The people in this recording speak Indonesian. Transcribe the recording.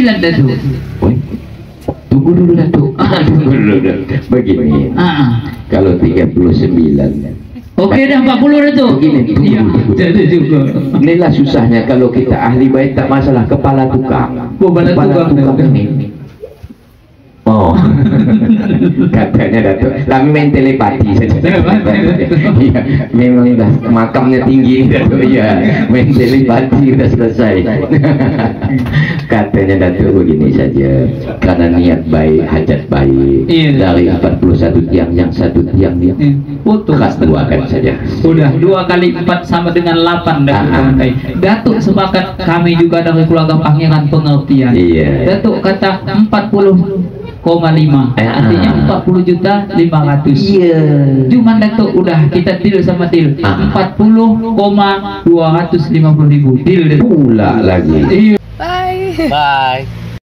49 Datuk. Tunggu dulu Datuk. Tunggu dulu Datuk. Begini. Kalau 39. Oke dah 40 Datuk. Begini. Iya, jadi juga. Inilah susahnya kalau kita ahli bait tak masalah kepala tukang. Kepala tukang ini. Oh, katanya Datuk, kami main telepati saja. Iya, memang dah makamnya tinggi Datuk. Iya, main telepati sudah selesai. Katanya Datuk begini saja, karena niat baik, hajat baik. Dari 41 tiang yang satu tiang dia. Khas duakan saja. Udah 2 kali 4 sama dengan 8 Datuk. Datuk sepakat, kami juga dari keluarga Pangeran pengertian. Iya. Datuk kata 40,5 artinya 40.500.000. Iya. Cuman Datuk udah kita deal sama deal 40,250.000 deal pula lagi. Iya. Bye.